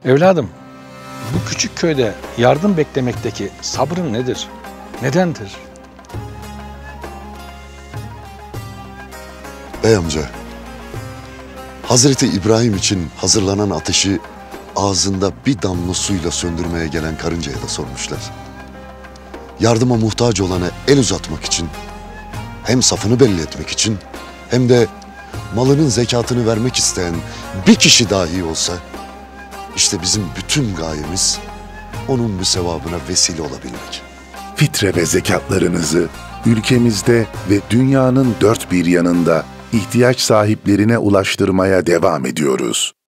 Evladım, bu küçük köyde yardım beklemekteki sabrın nedir? Nedendir? Bey amca, Hazreti İbrahim için hazırlanan ateşi ağzında bir damla suyla söndürmeye gelen karıncaya da sormuşlar. Yardıma muhtaç olana el uzatmak için, hem safını belli etmek için, hem de malının zekatını vermek isteyen bir kişi dahi olsa, işte bizim bütün gayemiz onun bu sevabına vesile olabilmek. Fitre ve zekatlarınızı ülkemizde ve dünyanın dört bir yanında ihtiyaç sahiplerine ulaştırmaya devam ediyoruz.